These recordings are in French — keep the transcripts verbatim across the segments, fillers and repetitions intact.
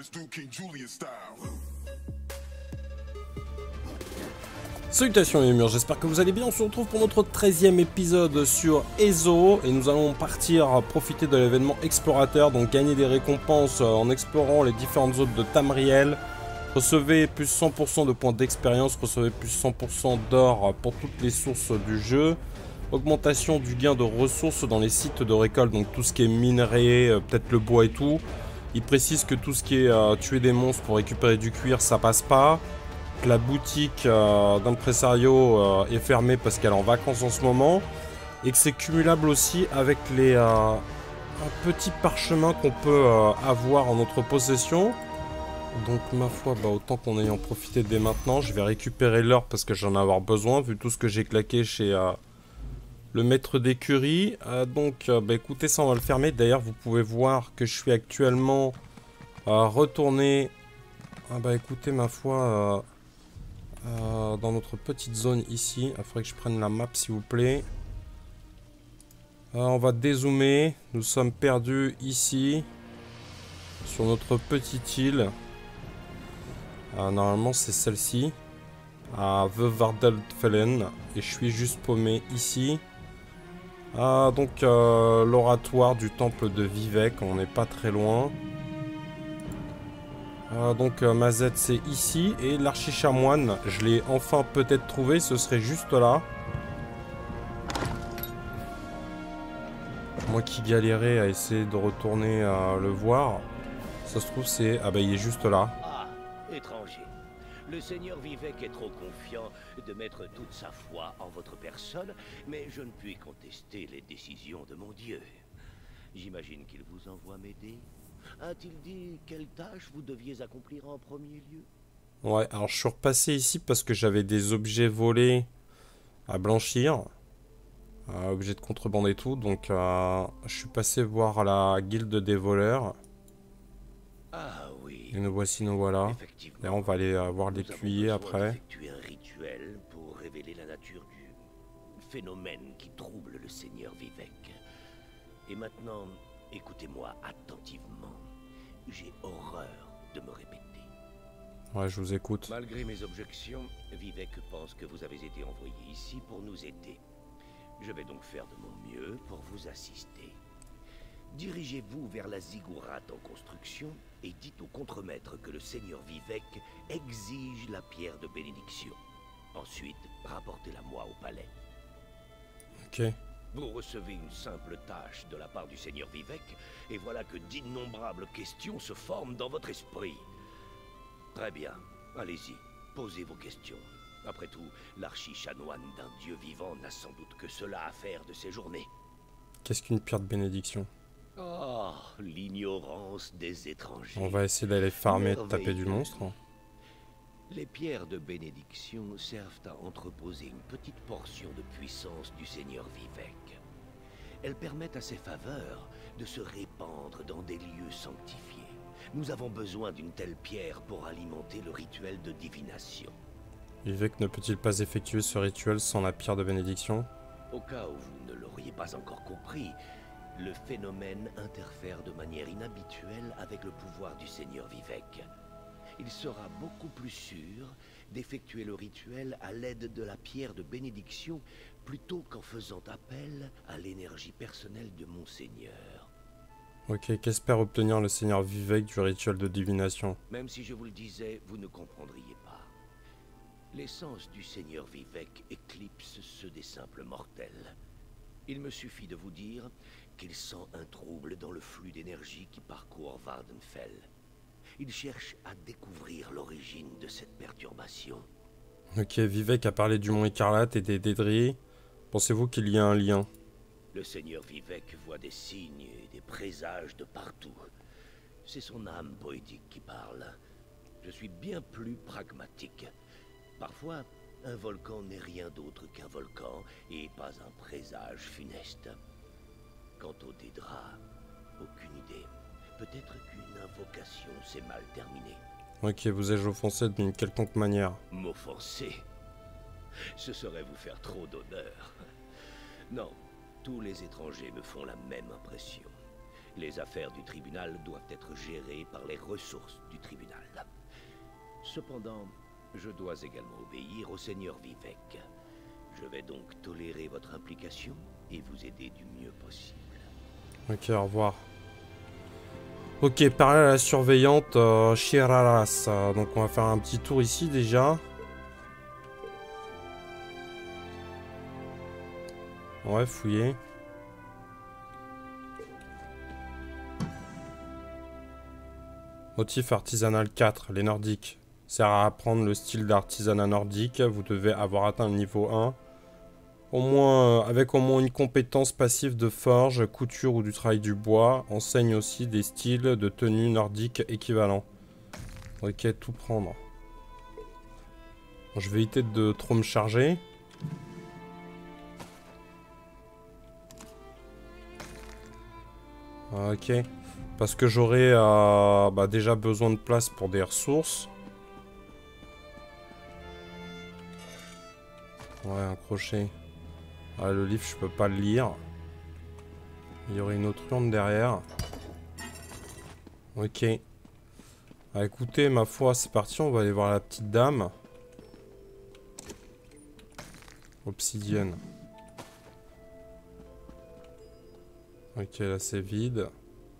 Salutations les murs, j'espère que vous allez bien. On se retrouve pour notre treizième épisode sur Ezo et nous allons partir profiter de l'événement explorateur, donc gagner des récompenses en explorant les différentes zones de Tamriel. Recevez plus cent pour cent de points d'expérience, recevez plus cent pour cent d'or pour toutes les sources du jeu. Augmentation du gain de ressources dans les sites de récolte, donc tout ce qui est minerai, peut-être le bois et tout. Il précise que tout ce qui est euh, tuer des monstres pour récupérer du cuir, ça passe pas. Que la boutique euh, d'impresario euh, est fermée parce qu'elle est en vacances en ce moment. Et que c'est cumulable aussi avec les euh, un petit parchemin qu'on peut euh, avoir en notre possession. Donc ma foi, bah, autant qu'on aille en profiter dès maintenant. Je vais récupérer l'or parce que j'en ai avoir besoin vu tout ce que j'ai claqué chez euh, le maître d'écurie. Euh, donc euh, bah, écoutez, ça on va le fermer. D'ailleurs vous pouvez voir que je suis actuellement euh, retourné. Ah bah écoutez, ma foi, euh, euh, dans notre petite zone ici. Il faudrait que je prenne la map s'il vous plaît. Euh, on va dézoomer. Nous sommes perdus ici sur notre petite île. Euh, normalement c'est celle-ci, à Veuvardeltfellen, et je suis juste paumé ici. Ah, donc euh, l'oratoire du temple de Vivec, on n'est pas très loin. Ah, donc euh, Mazet c'est ici, et l'archichamoine, je l'ai enfin peut-être trouvé, ce serait juste là. Moi qui galérais à essayer de retourner euh, le voir, ça se trouve c'est... Ah bah il est juste là. Ah, étranger. Le seigneur Vivec est trop confiant de mettre toute sa foi en votre personne, mais je ne puis contester les décisions de mon Dieu. J'imagine qu'il vous envoie m'aider. A-t-il dit quelle tâche vous deviez accomplir en premier lieu? Ouais, alors je suis repassé ici parce que j'avais des objets volés à blanchir. Euh, objets de contrebande et tout, donc euh, je suis passé voir la guilde des voleurs. Ah oui. Et nous voici, nous voilà. Et on va aller euh, voir l'écuyer après. Effectuer un rituel pour révéler la nature du phénomène qui trouble le seigneur Vivec. Et maintenant, écoutez-moi attentivement. J'ai horreur de me répéter. Ouais, je vous écoute. Malgré mes objections, Vivec pense que vous avez été envoyé ici pour nous aider. Je vais donc faire de mon mieux pour vous assister. Dirigez-vous vers la ziggourate en construction et dites au contremaître que le seigneur Vivec exige la pierre de bénédiction. Ensuite, rapportez-la moi au palais. Ok. Vous recevez une simple tâche de la part du seigneur Vivec, et voilà que d'innombrables questions se forment dans votre esprit. Très bien, allez-y, posez vos questions. Après tout, l'archichanoine d'un dieu vivant n'a sans doute que cela à faire de ses journées. Qu'est-ce qu'une pierre de bénédiction? Oh, l'ignorance des étrangers. On va essayer d'aller farmer, de taper du monstre. Les pierres de bénédiction servent à entreposer une petite portion de puissance du seigneur Vivec. Elles permettent à ses faveurs de se répandre dans des lieux sanctifiés. Nous avons besoin d'une telle pierre pour alimenter le rituel de divination. Vivec ne peut-il pas effectuer ce rituel sans la pierre de bénédiction? Au cas où vous ne l'auriez pas encore compris, le phénomène interfère de manière inhabituelle avec le pouvoir du seigneur Vivec. Il sera beaucoup plus sûr d'effectuer le rituel à l'aide de la pierre de bénédiction plutôt qu'en faisant appel à l'énergie personnelle de mon seigneur. Ok, qu'espère obtenir le seigneur Vivec du rituel de divination? Même si je vous le disais, vous ne comprendriez pas. L'essence du seigneur Vivec éclipse ceux des simples mortels. Il me suffit de vous dire qu'il sent un trouble dans le flux d'énergie qui parcourt Vardenfell. Il cherche à découvrir l'origine de cette perturbation. Ok, Vivec a parlé du mont écarlate et des Dédris. Pensez-vous qu'il y a un lien? Le seigneur Vivec voit des signes et des présages de partout. C'est son âme poétique qui parle. Je suis bien plus pragmatique. Parfois, un volcan n'est rien d'autre qu'un volcan et pas un présage funeste. Quant au Dédra, aucune idée. Peut-être qu'une invocation s'est mal terminée. Ok, vous ai-je offensé d'une quelconque manière? M'offenser? Ce serait vous faire trop d'honneur. Non, tous les étrangers me font la même impression. Les affaires du tribunal doivent être gérées par les ressources du tribunal. Cependant, je dois également obéir au seigneur Vivec. Je vais donc tolérer votre implication et vous aider du mieux possible. Ok, au revoir. Ok, parler à la surveillante euh, Shiralas. Euh, donc on va faire un petit tour ici déjà. Ouais, fouiller. Motif artisanal quatre, les nordiques. Sert à apprendre le style d'artisanat nordique. Vous devez avoir atteint le niveau un. Au moins, euh, avec au moins une compétence passive de forge, couture ou du travail du bois. Enseigne aussi des styles de tenue nordique équivalents. Ok, tout prendre. Bon, je vais éviter de trop me charger. Ok. Parce que j'aurai euh, bah, déjà besoin de place pour des ressources. Ouais, un crochet. Ah, le livre, je peux pas le lire. Il y aurait une autre urne derrière. Ok. Ah, écoutez, ma foi, c'est parti. On va aller voir la petite dame. Obsidienne. Ok, là, c'est vide.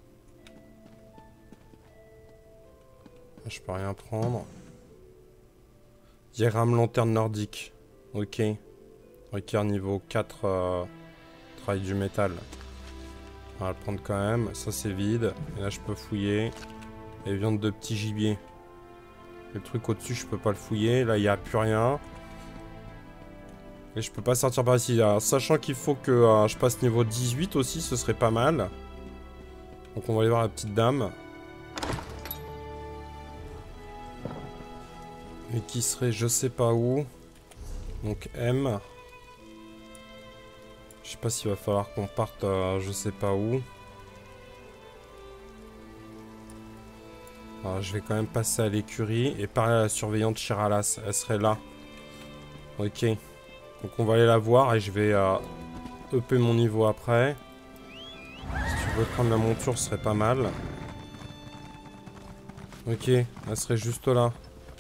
Je peux rien prendre. Diagramme lanterne nordique. Ok. Requiert niveau quatre. Euh, travail du métal. On va le prendre quand même. Ça c'est vide. Et là je peux fouiller. Et viande de petit gibier. Le truc au-dessus je peux pas le fouiller. Là il n'y a plus rien. Et je peux pas sortir par ici. Alors, sachant qu'il faut que euh, je passe niveau dix-huit aussi, ce serait pas mal. Donc on va aller voir la petite dame. Et qui serait je sais pas où. Donc M. Je sais pas s'il va falloir qu'on parte euh, je sais pas où. Alors, je vais quand même passer à l'écurie et parler à la surveillante Shiralas. Elle serait là. Ok. Donc on va aller la voir et je vais euh, upper mon niveau après. Si tu veux prendre la monture, ce serait pas mal. Ok, elle serait juste là.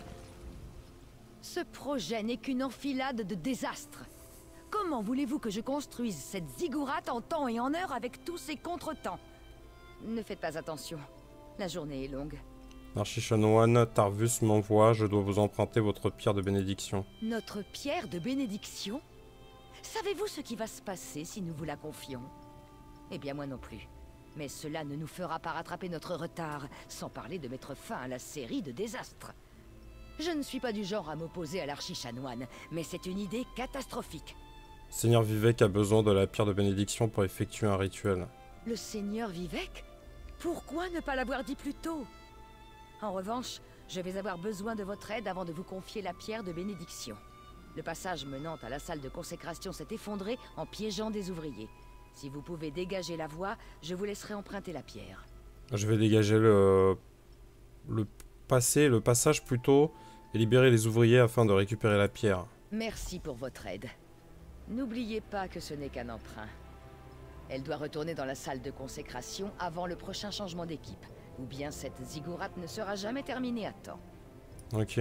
Ce projet n'est qu'une enfilade de désastres. Comment voulez-vous que je construise cette ziggourate en temps et en heure avec tous ces contretemps? Ne faites pas attention. La journée est longue. Archichanoine, Tarvus m'envoie, je dois vous emprunter votre pierre de bénédiction. Notre pierre de bénédiction? Savez-vous ce qui va se passer si nous vous la confions? Eh bien moi non plus. Mais cela ne nous fera pas rattraper notre retard, sans parler de mettre fin à la série de désastres. Je ne suis pas du genre à m'opposer à l'archichanoine, mais c'est une idée catastrophique. Seigneur Vivec a besoin de la pierre de bénédiction pour effectuer un rituel. Le Seigneur Vivec? Pourquoi ne pas l'avoir dit plus tôt? En revanche, je vais avoir besoin de votre aide avant de vous confier la pierre de bénédiction. Le passage menant à la salle de consécration s'est effondré en piégeant des ouvriers. Si vous pouvez dégager la voie, je vous laisserai emprunter la pierre. Je vais dégager le... le passé, le passage plutôt, et libérer les ouvriers afin de récupérer la pierre. Merci pour votre aide. N'oubliez pas que ce n'est qu'un emprunt. Elle doit retourner dans la salle de consécration avant le prochain changement d'équipe. Ou bien cette ziggourate ne sera jamais terminée à temps. Ok.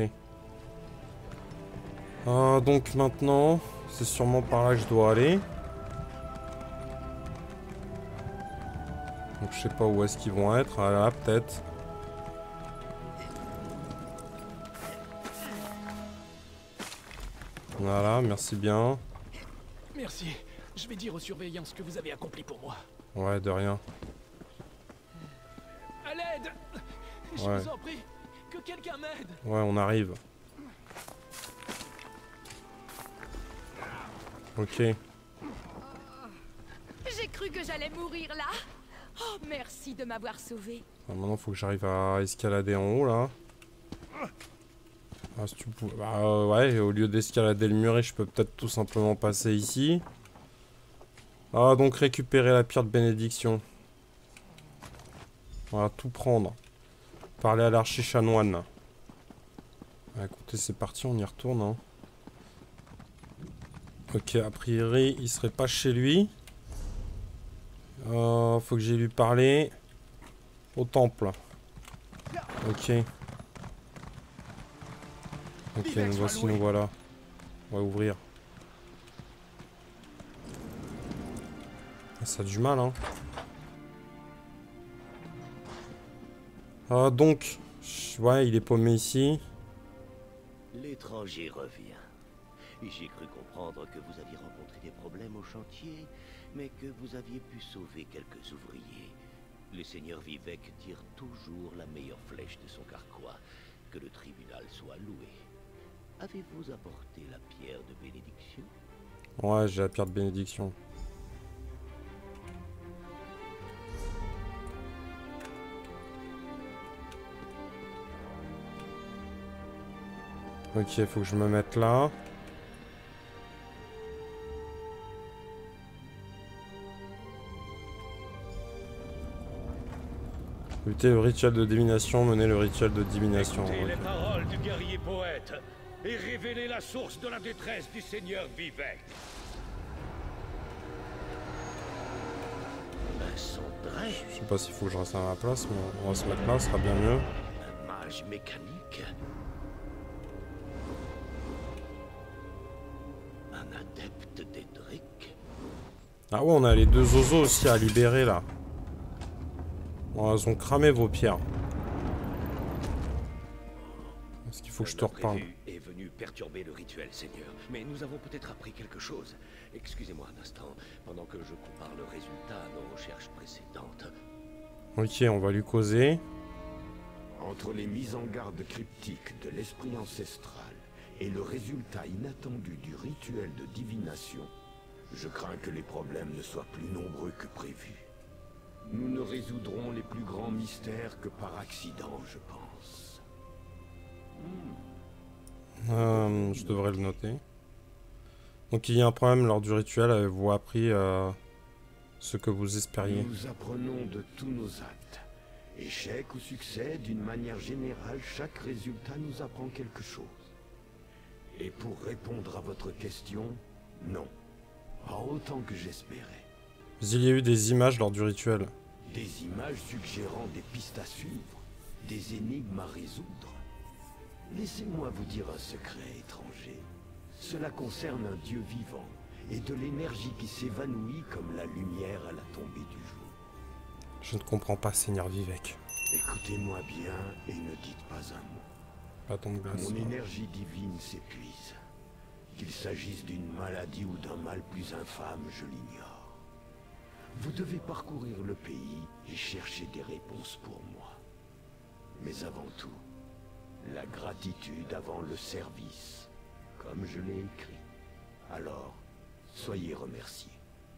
Ah, donc maintenant, c'est sûrement par là que je dois aller. Donc je sais pas où est-ce qu'ils vont être. Ah là, peut-être. Voilà, merci bien. Merci. Je vais dire aux surveillants ce que vous avez accompli pour moi. Ouais, de rien. À l'aide! Je Ouais. vous en prie, que quelqu'un m'aide! Ouais, on arrive. Ok. J'ai cru que j'allais mourir là. Oh, merci de m'avoir sauvé. Ah, maintenant, faut que j'arrive à escalader en haut, là. Ah, si tu pouvais... Bah, euh, ouais, au lieu d'escalader le muret, je peux peut-être tout simplement passer ici. Ah, donc récupérer la pierre de bénédiction. Voilà, tout prendre. Parler à l'archichanoine. Ah, écoutez, c'est parti, on y retourne, hein. Ok, a priori, il serait pas chez lui. Euh, faut que j'aille lui parler. Au temple. Ok. Ok, nous voici, nous voilà. On va ouvrir. Ça a du mal, hein. Ah, donc... Ouais, il est paumé ici. L'étranger revient. J'ai cru comprendre que vous aviez rencontré des problèmes au chantier, mais que vous aviez pu sauver quelques ouvriers. Le seigneur Vivec tire toujours la meilleure flèche de son carquois. Que le tribunal soit loué. Avez-vous apporté la pierre de bénédiction? Ouais, j'ai la pierre de bénédiction. Ok, faut que je me mette là. Éviter le rituel de divination, mener le rituel de divination. Écoutez Okay. les paroles du guerrier poète et révéler la source de la détresse du seigneur Vivec. Un cendré. Je sais pas s'il faut que je reste à ma place, mais on va se mettre là, ce sera bien mieux. Un mage mécanique. Un adepte d'Edric. Ah ouais, on a les deux zozos aussi à libérer là. Bon, elles ont cramé vos pierres. Est-ce qu'il faut que je te reparle? Est venu perturber le rituel, Seigneur. Mais nous avons peut-être appris quelque chose. Excusez-moi un instant, pendant que je compare le résultat à nos recherches précédentes. Ok, on va lui causer. Entre les mises en garde cryptiques de l'esprit ancestral et le résultat inattendu du rituel de divination, je crains que les problèmes ne soient plus nombreux que prévu. Nous ne résoudrons les plus grands mystères que par accident, je pense. Euh, je devrais le noter. Donc il y a un problème lors du rituel. Avez-vous appris euh, ce que vous espériez? Nous apprenons de tous nos actes. Échec ou succès, d'une manière générale, chaque résultat nous apprend quelque chose. Et pour répondre à votre question, non. Pas autant que j'espérais. Il y a eu des images lors du rituel. Des images suggérant des pistes à suivre, des énigmes à résoudre. Laissez-moi vous dire un secret étranger. Cela concerne un dieu vivant et de l'énergie qui s'évanouit comme la lumière à la tombée du jour. Je ne comprends pas, Seigneur Vivec. Écoutez-moi bien et ne dites pas un mot. Bâton de glace. Mon énergie divine s'épuise. Qu'il s'agisse d'une maladie ou d'un mal plus infâme, je l'ignore. Vous devez parcourir le pays et chercher des réponses pour moi. Mais avant tout, la gratitude avant le service, comme je l'ai écrit. Alors, soyez remerciés.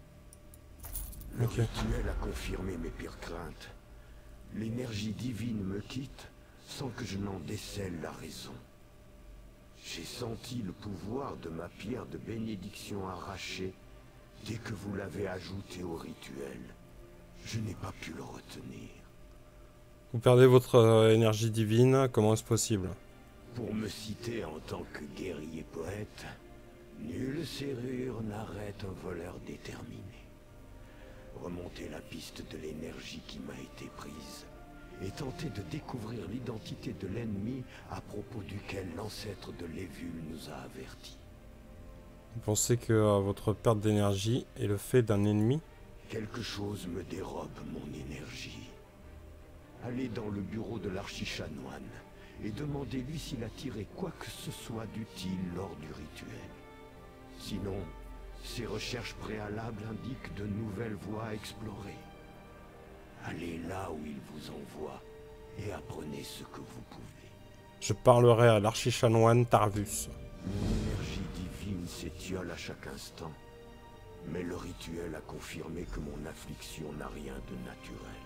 Le Ok. rituel a confirmé mes pires craintes. L'énergie divine me quitte sans que je n'en décèle la raison. J'ai senti le pouvoir de ma pierre de bénédiction arrachée dès que vous l'avez ajoutée au rituel. Je n'ai pas pu le retenir. Vous perdez votre euh, énergie divine, comment est-ce possible? Pour me citer en tant que guerrier poète, nulle serrure n'arrête un voleur déterminé. Remonter la piste de l'énergie qui m'a été prise et tenter de découvrir l'identité de l'ennemi à propos duquel l'ancêtre de Lévul nous a avertis. Vous pensez que euh, votre perte d'énergie est le fait d'un ennemi? Quelque chose me dérobe mon énergie. Allez dans le bureau de l'archichanoine et demandez-lui s'il a tiré quoi que ce soit d'utile lors du rituel. Sinon, ses recherches préalables indiquent de nouvelles voies à explorer. Allez là où il vous envoie et apprenez ce que vous pouvez. Je parlerai à l'archichanoine Tarvus. Mon énergie divine s'étiole à chaque instant, mais le rituel a confirmé que mon affliction n'a rien de naturel.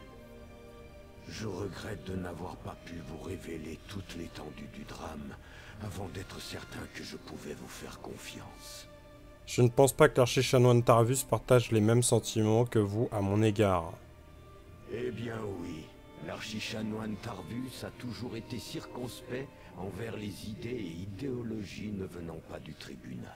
Je regrette de n'avoir pas pu vous révéler toute l'étendue du drame avant d'être certain que je pouvais vous faire confiance. Je ne pense pas que l'archichanoine Tarvus partage les mêmes sentiments que vous à mon égard. Eh bien oui, l'archichanoine Tarvus a toujours été circonspect envers les idées et idéologies ne venant pas du tribunal.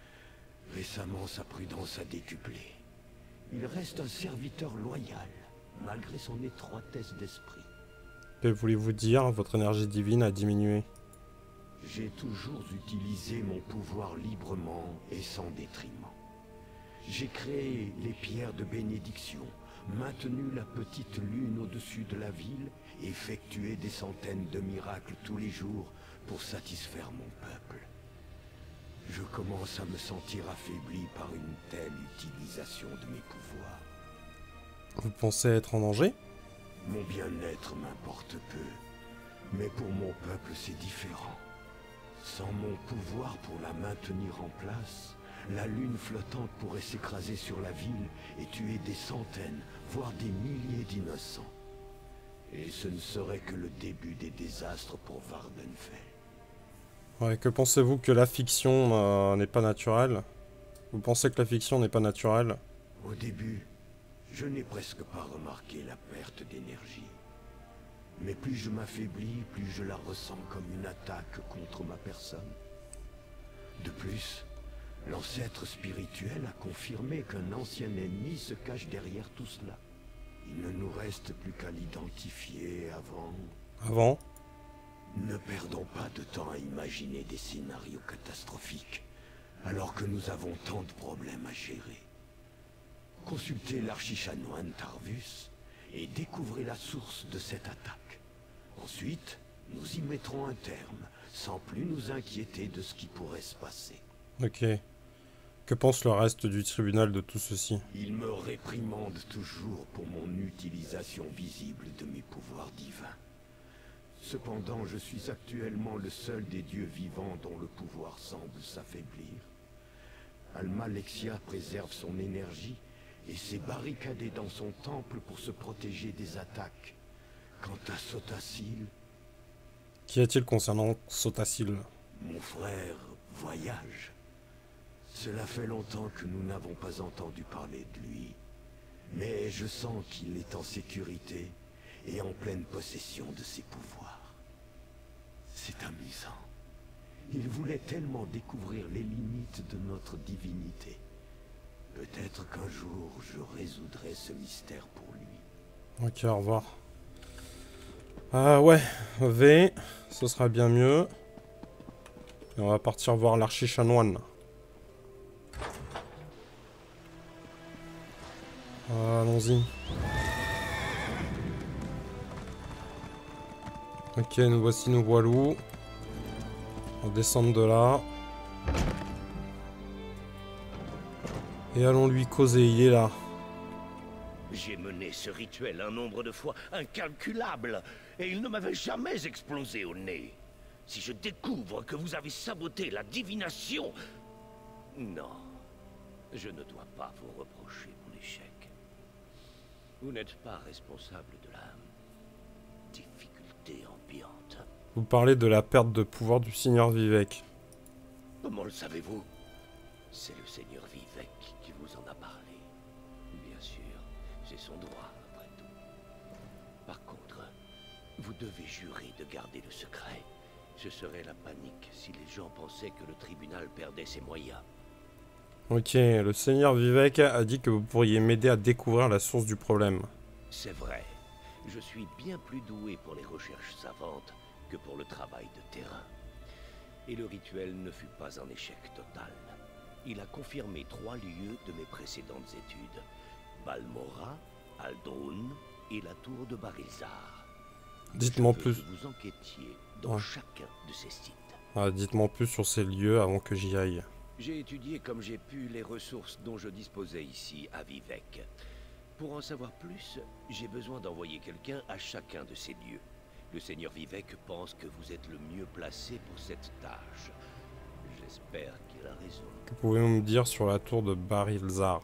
Récemment, sa prudence a décuplé. Il reste un serviteur loyal, malgré son étroitesse d'esprit. Que voulez-vous dire? Votre énergie divine a diminué. J'ai toujours utilisé mon pouvoir librement et sans détriment. J'ai créé les pierres de bénédiction, maintenu la petite lune au-dessus de la ville, effectué des centaines de miracles tous les jours pour satisfaire mon peuple. Je commence à me sentir affaibli par une telle utilisation de mes pouvoirs. Vous pensez être en danger? Mon bien-être m'importe peu, mais pour mon peuple c'est différent. Sans mon pouvoir pour la maintenir en place, la lune flottante pourrait s'écraser sur la ville et tuer des centaines, voire des milliers d'innocents. Et ce ne serait que le début des désastres pour Vvardenfell. Ouais, que pensez-vous que la fiction euh, n'est pas naturelle? Vous pensez que la fiction n'est pas naturelle? Au début, je n'ai presque pas remarqué la perte d'énergie. Mais plus je m'affaiblis, plus je la ressens comme une attaque contre ma personne. De plus, l'ancêtre spirituel a confirmé qu'un ancien ennemi se cache derrière tout cela. Il ne nous reste plus qu'à l'identifier avant... Avant? Ne perdons pas de temps à imaginer des scénarios catastrophiques, alors que nous avons tant de problèmes à gérer. Consultez l'archichanoine Tarvus et découvrez la source de cette attaque. Ensuite, nous y mettrons un terme, sans plus nous inquiéter de ce qui pourrait se passer. Ok. Que pense le reste du tribunal de tout ceci? Il me réprimande toujours pour mon utilisation visible de mes pouvoirs divins. Cependant, je suis actuellement le seul des dieux vivants dont le pouvoir semble s'affaiblir. Alma Lexia préserve son énergie et s'est barricadée dans son temple pour se protéger des attaques. Quant à Sotacil... Qu'y a-t-il concernant Sotacil? Mon frère voyage. Cela fait longtemps que nous n'avons pas entendu parler de lui. Mais je sens qu'il est en sécurité et en pleine possession de ses pouvoirs. C'est amusant. Il voulait tellement découvrir les limites de notre divinité. Peut-être qu'un jour, je résoudrai ce mystère pour lui. Ok, au revoir. Ah ouais, V, ce sera bien mieux. Et on va partir voir l'archichanoine. Ah, allons-y. Ok, nous voici, nous voilou. On descend de là. Et allons lui causer, il est là. J'ai mené ce rituel un nombre de fois incalculable, et il ne m'avait jamais explosé au nez. Si je découvre que vous avez saboté la divination... Non, je ne dois pas vous reprocher mon échec. Vous n'êtes pas responsable de la difficulté ambiante. Vous parlez de la perte de pouvoir du Seigneur Vivec. Comment le savez-vous? C'est le Seigneur Vivec qui vous en a parlé. Bien sûr, c'est son droit, après tout. Par contre, vous devez jurer de garder le secret. Ce serait la panique si les gens pensaient que le tribunal perdait ses moyens. Ok, le Seigneur Vivec a dit que vous pourriez m'aider à découvrir la source du problème. C'est vrai. Je suis bien plus doué pour les recherches savantes que pour le travail de terrain. Et le rituel ne fut pas un échec total. Il a confirmé trois lieux de mes précédentes études. Balmora, Aldrun et la tour de Barilzar. Dites-moi Je veux plus. que vous enquêtiez dans Ouais. chacun de ces sites. Ah, dites-moi plus sur ces lieux avant que j'y aille. J'ai étudié comme j'ai pu les ressources dont je disposais ici à Vivec. Pour en savoir plus, j'ai besoin d'envoyer quelqu'un à chacun de ces lieux. Le Seigneur Vivec pense que vous êtes le mieux placé pour cette tâche. J'espère qu'il a raison. Que pouvez-vous me dire sur la tour de Barilzar?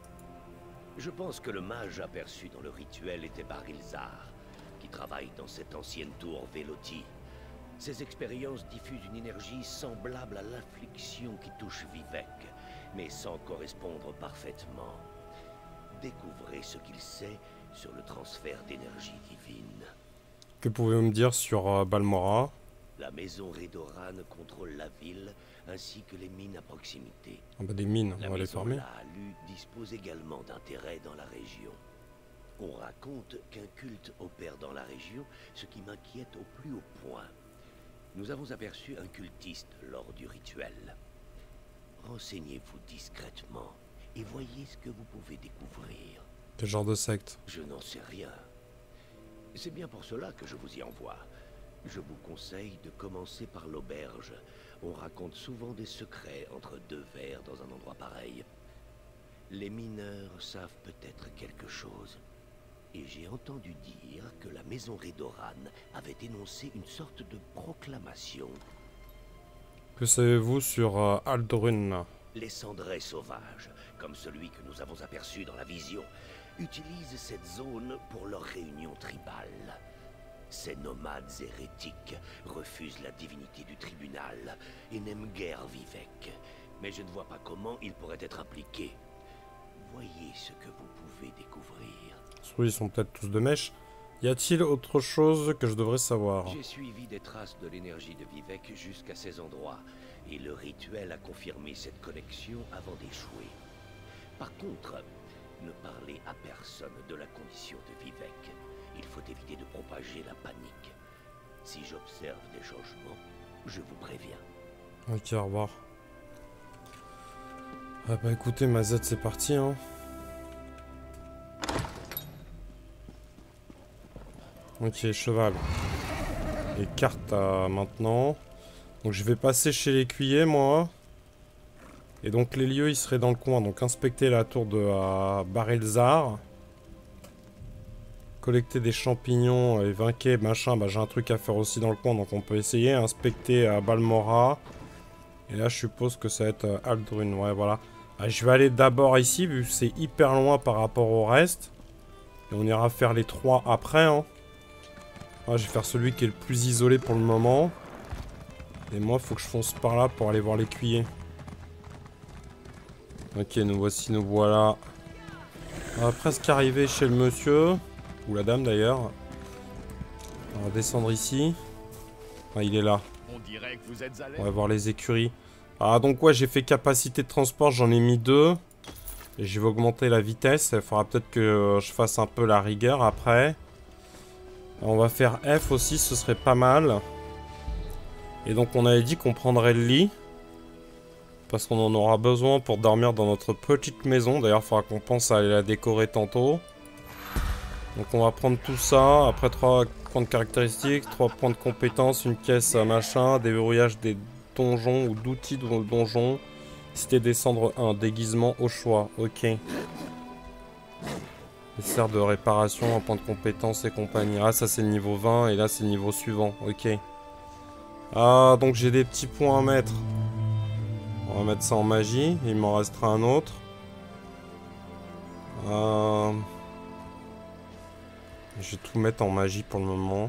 Je pense que le mage aperçu dans le rituel était Barilzar, qui travaille dans cette ancienne tour Véloti. Ses expériences diffusent une énergie semblable à l'affliction qui touche Vivec, mais sans correspondre parfaitement. Découvrez ce qu'il sait sur le transfert d'énergie divine. Que pouvez-vous me dire sur euh, Balmora? La maison Redoran contrôle la ville, ainsi que les mines à proximité. Ah bah des mines, La on va les maison fermer. Laalu dispose également d'intérêts dans la région. On raconte qu'un culte opère dans la région, ce qui m'inquiète au plus haut point. Nous avons aperçu un cultiste lors du rituel. Renseignez-vous discrètement et voyez ce que vous pouvez découvrir. Quel genre de secte? Je n'en sais rien. C'est bien pour cela que je vous y envoie. Je vous conseille de commencer par l'auberge. On raconte souvent des secrets entre deux verres dans un endroit pareil. Les mineurs savent peut-être quelque chose. Et j'ai entendu dire que la maison Redoran avait énoncé une sorte de proclamation. Que savez-vous sur euh, Aldrun? Les cendrés sauvages, comme celui que nous avons aperçu dans la vision, utilisent cette zone pour leur réunion tribale. Ces nomades hérétiques refusent la divinité du tribunal et n'aiment guère Vivec. Mais je ne vois pas comment ils pourraient être impliqués. Voyez ce que vous pouvez découvrir. Oui, ils sont peut-être tous de mèche. Y a-t-il autre chose que je devrais savoir? J'ai suivi des traces de l'énergie de Vivec jusqu'à ces endroits, et le rituel a confirmé cette connexion avant d'échouer. Par contre, ne parlez à personne de la condition de Vivec. Il faut éviter de propager la panique. Si j'observe des changements, je vous préviens. Ok, au revoir. Ah bah écoutez, ma Z, c'est parti, hein. Ok, cheval. Et carte à maintenant. Donc je vais passer chez l'écuyer, moi. Et donc les lieux, ils seraient dans le coin. Donc inspecter la tour de uh, Barelzar. Collecter des champignons et vainquer, machin. Bah j'ai un truc à faire aussi dans le coin, donc on peut essayer. Inspecter à uh, Balmora. Et là, je suppose que ça va être uh, Aldrun. Ouais, voilà. Ah, je vais aller d'abord ici, vu que c'est hyper loin par rapport au reste. Et on ira faire les trois après, hein. Ah, je vais faire celui qui est le plus isolé pour le moment. Et moi, faut que je fonce par là pour aller voir l'écuyer. Ok, nous voici, nous voilà. On va presque arriver chez le monsieur. Ou la dame d'ailleurs. On va descendre ici. Ah, il est là. On dirait que vous êtes à l'aise. On va voir les écuries. Ah, donc ouais, j'ai fait capacité de transport, j'en ai mis deux. Et je vais augmenter la vitesse. Il faudra peut-être que je fasse un peu la rigueur après. On va faire F aussi, ce serait pas mal. Et donc on avait dit qu'on prendrait le lit. Parce qu'on en aura besoin pour dormir dans notre petite maison. D'ailleurs, il faudra qu'on pense à aller la décorer tantôt. Donc on va prendre tout ça. Après trois points de caractéristiques, trois points de compétences, une caisse machin, déverrouillage des donjons ou d'outils de donjons. Cité descendre un, déguisement au choix. Ok. Nécessaire de réparation, un point de compétence et compagnie. Ah, ça c'est le niveau vingt et là c'est le niveau suivant. Ok. Ah, donc j'ai des petits points à mettre. On va mettre ça en magie. Il m'en restera un autre. Euh... Je vais tout mettre en magie pour le moment.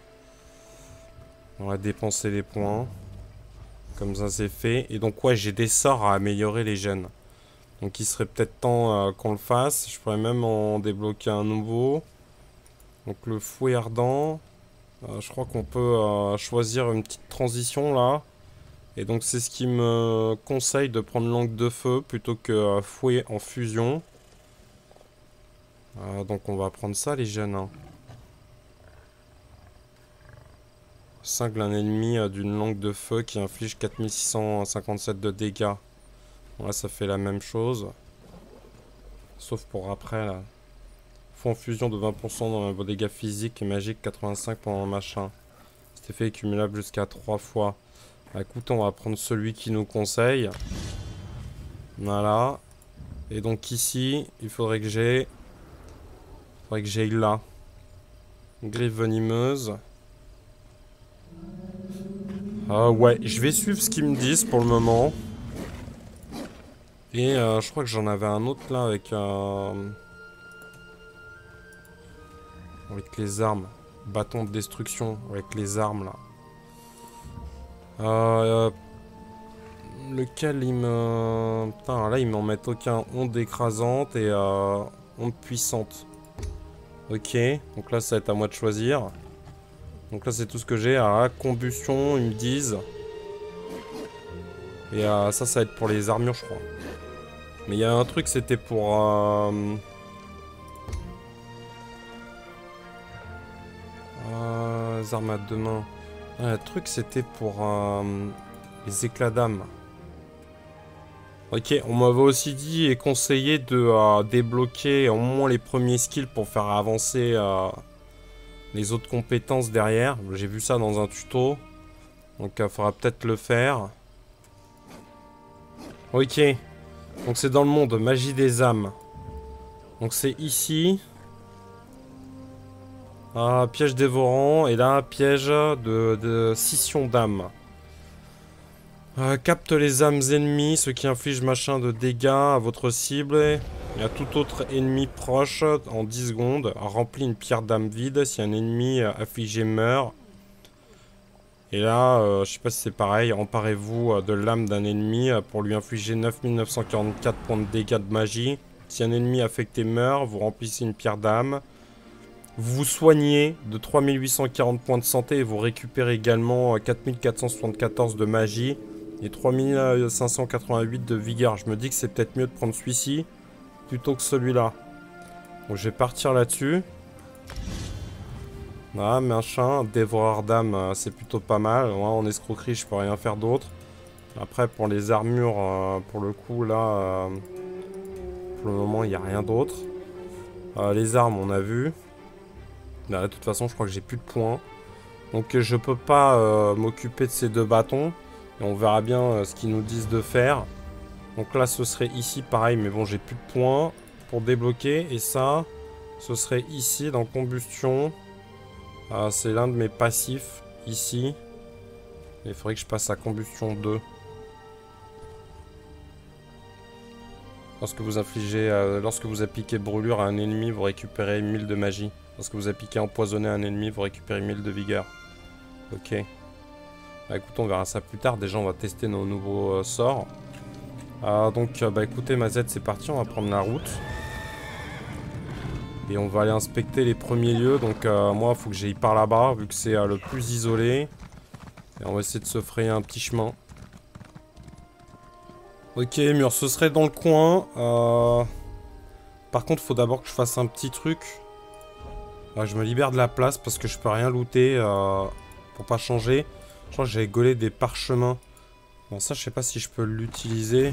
On va dépenser les points. Comme ça c'est fait. Et donc ouais, j'ai des sorts à améliorer les gènes. Donc il serait peut-être temps euh, qu'on le fasse. Je pourrais même en débloquer un nouveau. Donc le fouet ardent. Euh, je crois qu'on peut euh, choisir une petite transition là. Et donc c'est ce qui me conseille de prendre langue de feu plutôt que euh, fouet en fusion. Euh, donc on va prendre ça les jeunes. Hein. cingle un ennemi euh, d'une langue de feu qui inflige quatre mille six cent cinquante-sept de dégâts. Là ça fait la même chose. Sauf pour après là. Fou en fusion de vingt pour cent dans vos dégâts physiques et magiques, quatre-vingt-cinq pendant machin. Cet effet est cumulable jusqu'à trois fois. Bah, écoute, on va prendre celui qui nous conseille. Voilà. Et donc ici, il faudrait que j'ai... Il faudrait que j'aille là. Griffe venimeuse. Ah ouais, je vais suivre ce qu'ils me disent pour le moment. Et euh, je crois que j'en avais un autre là avec... Euh... Avec les armes. Bâton de destruction. Avec les armes là. Euh, lequel il me... Putain, là ils m'en mettent aucun. Onde écrasante et euh, onde puissante. Ok, donc là ça va être à moi de choisir. Donc là c'est tout ce que j'ai. Ah, combustion, ils me disent. Et euh, ça, ça va être pour les armures, je crois. Mais il y a un truc, c'était pour... Euh... les armes à deux mains. Ah, le truc, c'était pour euh, les éclats d'âme. Ok, on m'avait aussi dit et conseillé de euh, débloquer au moins les premiers skills pour faire avancer euh, les autres compétences derrière. J'ai vu ça dans un tuto. Donc il euh, faudra peut-être le faire. Ok. Donc c'est dans le monde magie des âmes. Donc c'est ici. Ah, piège dévorant. Et là, piège de, de scission d'âme. Euh, capte les âmes ennemies, ce qui inflige machin de dégâts à votre cible. Et à tout autre ennemi proche en dix secondes. Remplit une pierre d'âme vide si un ennemi affligé meurt. Et là, euh, je sais pas si c'est pareil, emparez-vous de l'âme d'un ennemi pour lui infliger neuf mille neuf cent quarante-quatre points de dégâts de magie. Si un ennemi affecté meurt, vous remplissez une pierre d'âme. Vous vous soignez de trois mille huit cent quarante points de santé et vous récupérez également quatre mille quatre cent soixante-quatorze de magie et trois mille cinq cent quatre-vingt-huit de vigueur. Je me dis que c'est peut-être mieux de prendre celui-ci plutôt que celui-là. Donc je vais partir là-dessus. Ah, machin, dévoreur d'âme, c'est plutôt pas mal. Ouais, en escroquerie, je peux rien faire d'autre. Après, pour les armures, euh, pour le coup, là, euh, pour le moment, il n'y a rien d'autre. Euh, les armes, on a vu. Là, de toute façon, je crois que j'ai plus de points. Donc, je peux pas euh, m'occuper de ces deux bâtons. Et on verra bien euh, ce qu'ils nous disent de faire. Donc là, ce serait ici, pareil, mais bon, j'ai plus de points pour débloquer. Et ça, ce serait ici, dans combustion. Ah, c'est l'un de mes passifs, ici. Il faudrait que je passe à combustion deux. Lorsque vous infligez, euh, lorsque vous appliquez brûlure à un ennemi, vous récupérez mille de magie. Lorsque vous appliquez empoisonné à un ennemi, vous récupérez mille de vigueur. Ok. Bah écoute, on verra ça plus tard. Déjà, on va tester nos nouveaux euh, sorts. Euh, donc, euh, bah écoutez, ma Z, c'est parti. On va prendre la route. Et on va aller inspecter les premiers lieux. Donc euh, moi, il faut que j'aille par là-bas, vu que c'est euh, le plus isolé. Et on va essayer de se frayer un petit chemin. Ok, mur, ce serait dans le coin. Euh... Par contre, il faut d'abord que je fasse un petit truc. Euh, je me libère de la place parce que je peux rien looter euh, pour pas changer. Je crois que j'avais gaulé des parchemins. Bon, ça, je sais pas si je peux l'utiliser.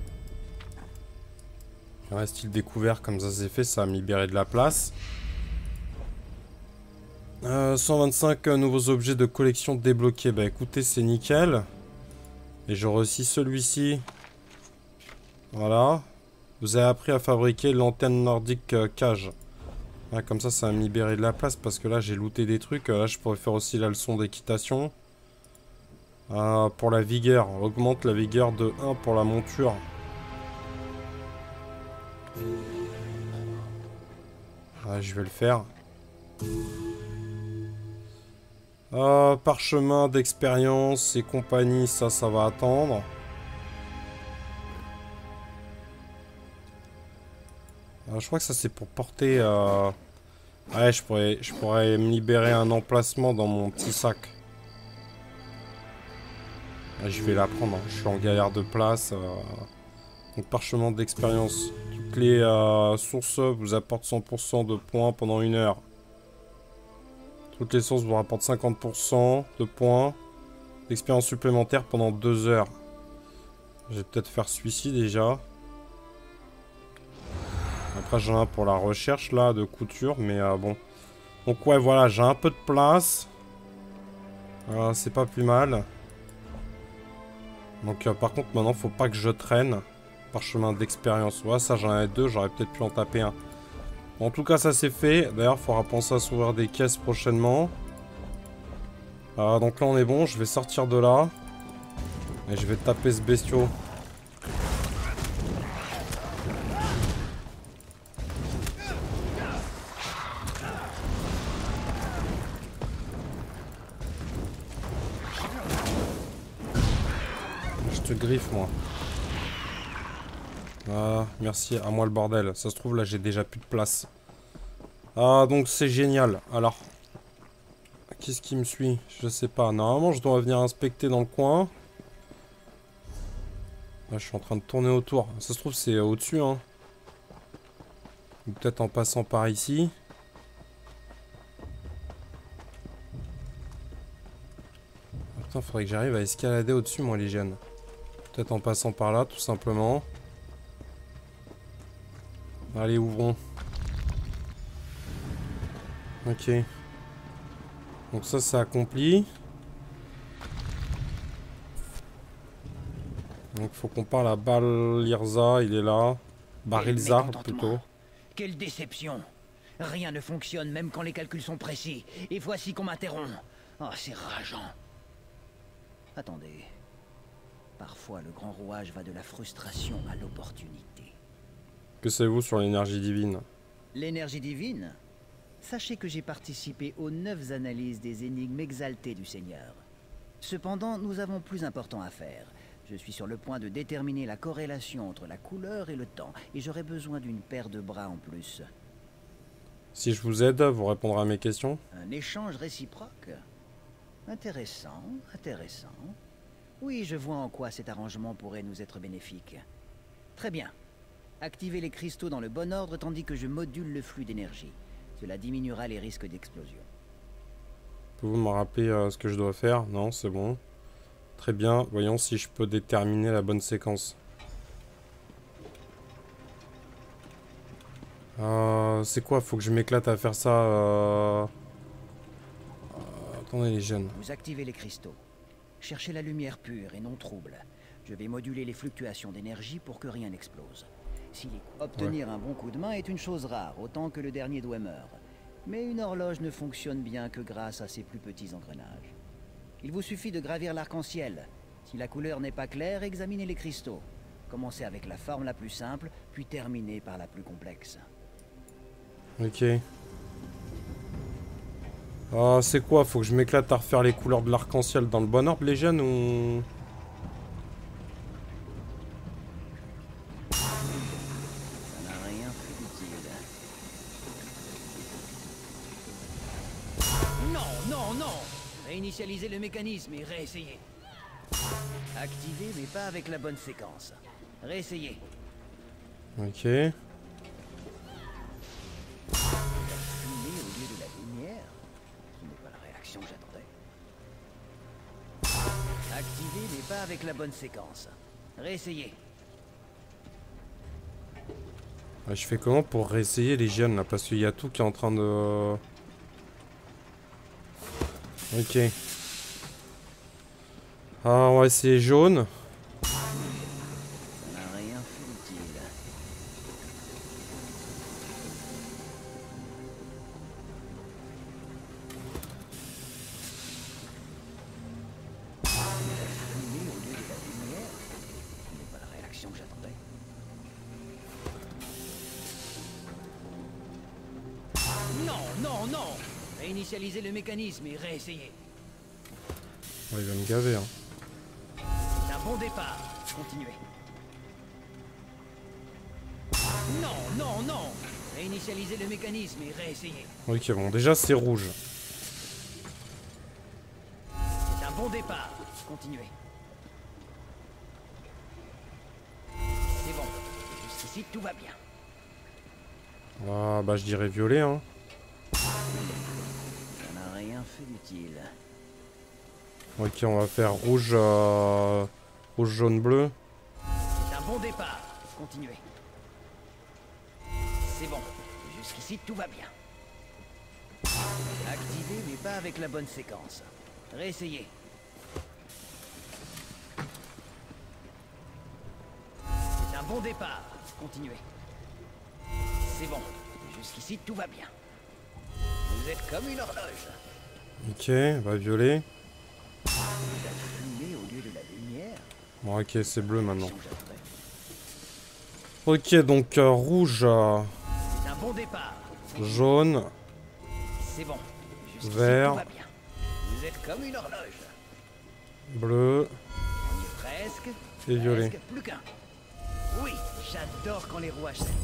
Reste-t-il découvert comme ça c'est fait, ça va me libérer de la place. Euh, cent vingt-cinq euh, nouveaux objets de collection débloqués. Bah écoutez, c'est nickel. Et j'aurai aussi celui-ci. Voilà. Vous avez appris à fabriquer l'antenne nordique euh, cage. Ah, comme ça, ça va me libérer de la place parce que là, j'ai looté des trucs. Là, je pourrais faire aussi la leçon d'équitation. Euh, pour la vigueur. Augmente la vigueur de un pour la monture. Ah, je vais le faire. Euh, parchemin d'expérience et compagnie, ça, ça va attendre. Euh, je crois que ça, c'est pour porter... Euh... Ouais, je pourrais, je pourrais me libérer un emplacement dans mon petit sac. Ah, je vais la prendre, hein. Je suis en galère de place. Euh... Donc, parchemin d'expérience. Toutes les euh, sources vous apportent cent pour cent de points pendant une heure. Toutes les sources vous rapportent cinquante pour cent de points d'expérience supplémentaire pendant deux heures. Je vais peut-être faire celui-ci déjà. Après j'en ai un pour la recherche là de couture, mais euh, bon. Donc ouais voilà, j'ai un peu de place. Euh, C'est pas plus mal. Donc euh, par contre maintenant faut pas que je traîne. Parchemin d'expérience. Ouais, ça j'en ai deux, j'aurais peut-être pu en taper un. En tout cas, ça c'est fait. D'ailleurs, il faudra penser à s'ouvrir des caisses prochainement. Euh, donc là, on est bon. Je vais sortir de là. Et je vais taper ce bestiau. Je te griffe, moi. Ah, merci, à moi le bordel. Ça se trouve, là, j'ai déjà plus de place. Ah, donc c'est génial. Alors, qu'est-ce qui me suit? Je sais pas. Normalement, je dois venir inspecter dans le coin. Là, je suis en train de tourner autour. Ça se trouve, c'est au-dessus, hein. Ou peut-être en passant par ici. Putain, faudrait que j'arrive à escalader au-dessus, moi, les jeunes. Peut-être en passant par là, tout simplement. Allez, ouvrons. Ok. Donc ça, c'est accompli. Donc faut qu'on parle à Balirza, il est là. Barilza, plutôt. Quelle déception! Rien ne fonctionne, même quand les calculs sont précis. Et voici qu'on m'interrompt. Oh, c'est rageant. Attendez. Parfois, le grand rouage va de la frustration à l'opportunité. Que savez-vous sur l'énergie divine? L'énergie divine? Sachez que j'ai participé aux neuf analyses des énigmes exaltées du Seigneur. Cependant, nous avons plus important à faire. Je suis sur le point de déterminer la corrélation entre la couleur et le temps, et j'aurai besoin d'une paire de bras en plus. Si je vous aide, vous répondrez à mes questions? Un échange réciproque? Intéressant, intéressant. Oui, je vois en quoi cet arrangement pourrait nous être bénéfique. Très bien. Activez les cristaux dans le bon ordre tandis que je module le flux d'énergie. Cela diminuera les risques d'explosion. Pouvez-vous me rappeler euh, ce que je dois faire? Non, c'est bon. Très bien, voyons si je peux déterminer la bonne séquence. Euh, c'est quoi? Faut que je m'éclate à faire ça. Euh... Euh, attendez les jeunes. Vous activez les cristaux. Cherchez la lumière pure et non trouble. Je vais moduler les fluctuations d'énergie pour que rien n'explose. Si les... Obtenir ouais. un bon coup de main est une chose rare, autant que le dernier Dwemer. Mais une horloge ne fonctionne bien que grâce à ses plus petits engrenages. Il vous suffit de gravir l'arc-en-ciel. Si la couleur n'est pas claire, examinez les cristaux. Commencez avec la forme la plus simple, puis terminez par la plus complexe. Ok. Ah, c'est quoi? Faut que je m'éclate à refaire les couleurs de l'arc-en-ciel dans le bon ordre, les jeunes, ou... Ça n'a rien fait d'utile. Non, non, non! Réinitialisez le mécanisme et réessayez. Activez, mais pas avec la bonne séquence. Réessayez. Ok. Fumée au lieu de la lumière. Ce n'est pas la réaction que j'attendais. Activez, mais pas avec la bonne séquence. Réessayez. Ah, je fais comment pour réessayer les jeunes là? Parce qu'il y a tout qui est en train de... Ok. Ah, on va essayer jaune. Ça n'a rien fait d'utile. Fumée au lieu de la lumière. Ce n'est pas la réaction que j'attendais. Non, non, non! Réinitialisez le mécanisme et réessayez. Ouais, il va me gaver, hein. C'est un bon départ. Continuez. Non, non, non! Réinitialisez le mécanisme et réessayez. Ok, bon, déjà c'est rouge. C'est un bon départ. Continuez. C'est bon. Jusqu'ici, tout va bien. Ah, bah je dirais violet, hein. Ça n'a rien fait d'utile. Ok, on va faire rouge, euh... rouge, jaune, bleu. C'est un bon départ. Continuez. C'est bon. Jusqu'ici, tout va bien. Activez, mais pas avec la bonne séquence. Réessayez. C'est un bon départ. Continuez. C'est bon. Jusqu'ici, tout va bien. Vous êtes comme une horloge. Ok, bah violet. Vous êtes fumé au lieu de la lumière. Bon, ok, c'est bleu maintenant. Ok, donc euh, rouge, euh, C'est un bon départ. jaune, C'est bon. Jusqu'ici, vert, tout va bien. Vous êtes comme une horloge. bleu On y est presque. et violet. Presque, plus qu'un. Oui, j'adore quand les rouages s'alignent.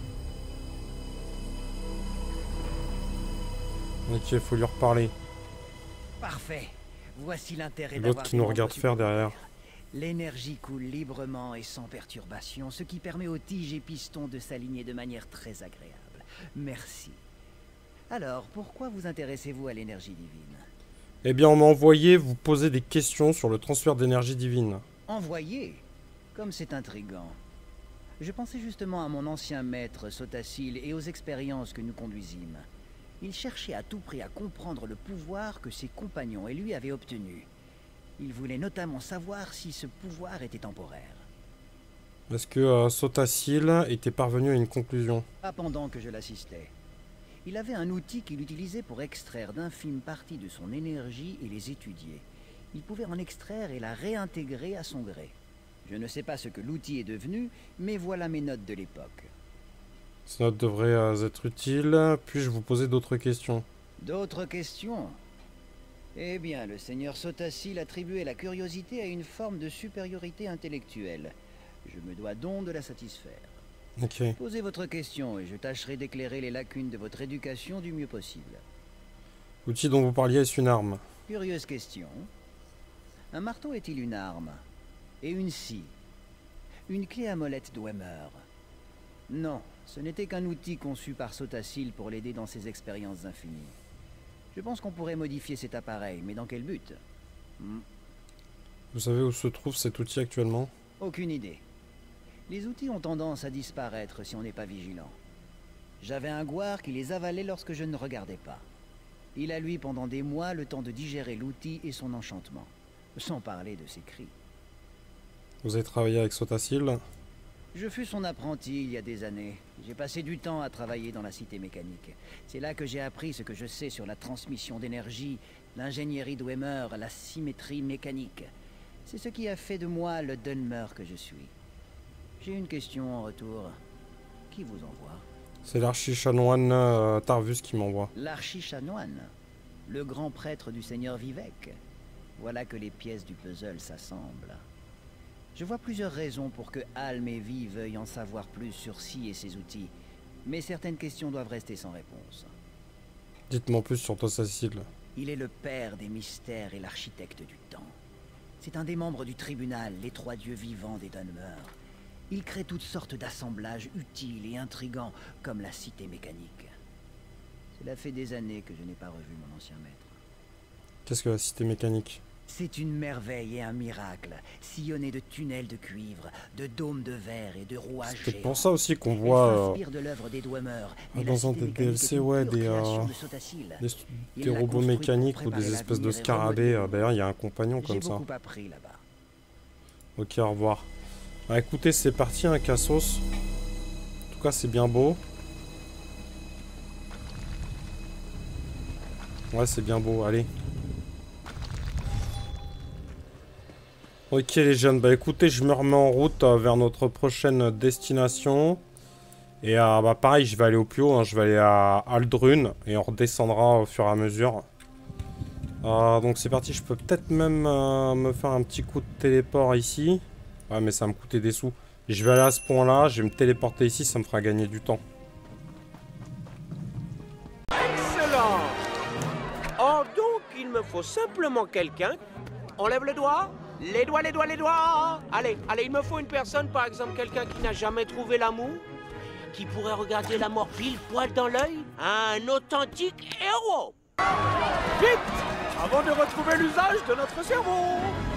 Ok, faut lui reparler. Parfait. Voici l'intérêt L'autre d'avoir qui des nous membres regarde faire derrière. supplémentaires. L'énergie coule librement et sans perturbation, ce qui permet aux tiges et pistons de s'aligner de manière très agréable. Merci. Alors, pourquoi vous intéressez-vous à l'énergie divine? Eh bien, on m'a envoyé vous poser des questions sur le transfert d'énergie divine. Envoyé? Comme c'est intriguant. Je pensais justement à mon ancien maître, Sotasil, et aux expériences que nous conduisîmes. Il cherchait à tout prix à comprendre le pouvoir que ses compagnons et lui avaient obtenu. Il voulait notamment savoir si ce pouvoir était temporaire. Est-ce que euh, Sotasil était parvenu à une conclusion? Pas pendant que je l'assistais. Il avait un outil qu'il utilisait pour extraire d'infimes parties de son énergie et les étudier. Il pouvait en extraire et la réintégrer à son gré. Je ne sais pas ce que l'outil est devenu, mais voilà mes notes de l'époque. Ces notes devraient euh, être utiles. Puis-je vous poser d'autres questions? D'autres questions? Eh bien, le seigneur Sotasil attribuait la curiosité à une forme de supériorité intellectuelle. Je me dois donc de la satisfaire. Ok. Posez votre question et je tâcherai d'éclairer les lacunes de votre éducation du mieux possible. L'outil dont vous parliez est une arme. Curieuse question. Un marteau est-il une arme? Et une scie? Une clé à molette Dwemer? Non, ce n'était qu'un outil conçu par Sotasil pour l'aider dans ses expériences infinies. Je pense qu'on pourrait modifier cet appareil, mais dans quel but? hmm. Vous savez où se trouve cet outil actuellement? Aucune idée. Les outils ont tendance à disparaître si on n'est pas vigilant. J'avais un gouar qui les avalait lorsque je ne regardais pas. Il a lui pendant des mois le temps de digérer l'outil et son enchantement. Sans parler de ses cris. Vous avez travaillé avec Sotasil? Je fus son apprenti il y a des années. J'ai passé du temps à travailler dans la cité mécanique. C'est là que j'ai appris ce que je sais sur la transmission d'énergie, l'ingénierie Dwemer, la symétrie mécanique. C'est ce qui a fait de moi le Dunmer que je suis. J'ai une question en retour. Qui vous envoie? C'est l'archichanoine euh, Tarvus qui m'envoie. L'archichanoine? Le grand prêtre du seigneur Vivek? Voilà que les pièces du puzzle s'assemblent. Je vois plusieurs raisons pour que Alm et Vi veuillent en savoir plus sur Si et ses outils, mais certaines questions doivent rester sans réponse. Dites-moi plus sur Sotasil. Il est le père des mystères et l'architecte du temps. C'est un des membres du tribunal, les trois dieux vivants des Dunmer. Il crée toutes sortes d'assemblages utiles et intrigants, comme la cité mécanique. Cela fait des années que je n'ai pas revu mon ancien maître. Qu'est-ce que la cité mécanique? C'est une merveille et un miracle, sillonné de tunnels de cuivre, de dômes de verre et de rouages C'est géants. pour ça aussi qu'on Elle voit euh, s'inspire de l'œuvre des Dwemer, mais dans la un cité des mécanique D L C, est une ouais, pure des, création euh, de Sotasil. des, Il des l'a robots construit mécaniques pour ou des préparer espèces de l'avenir et scarabées. remodeler. euh, D'ailleurs, il y a un compagnon J'ai comme ça. beaucoup appris là-bas. Ok, au revoir. Bah écoutez, c'est parti, un Cassos. En tout cas, c'est bien beau. Ouais, c'est bien beau, allez. Ok les jeunes, bah écoutez, je me remets en route euh, vers notre prochaine destination. Et euh, bah pareil, je vais aller au plus haut, hein, je vais aller à Aldrun. Et on redescendra au fur et à mesure. Euh, donc c'est parti, je peux peut-être même euh, me faire un petit coup de téléport ici. Ouais mais ça va me coûter des sous. Je vais aller à ce point là, je vais me téléporter ici, ça me fera gagner du temps. Excellent. Oh donc il me faut simplement quelqu'un. On lève le doigt. Les doigts, les doigts, les doigts. Allez, allez, il me faut une personne, par exemple quelqu'un qui n'a jamais trouvé l'amour, qui pourrait regarder la mort pile poil dans l'œil. Un authentique héros. Vite, avant de retrouver l'usage de notre cerveau.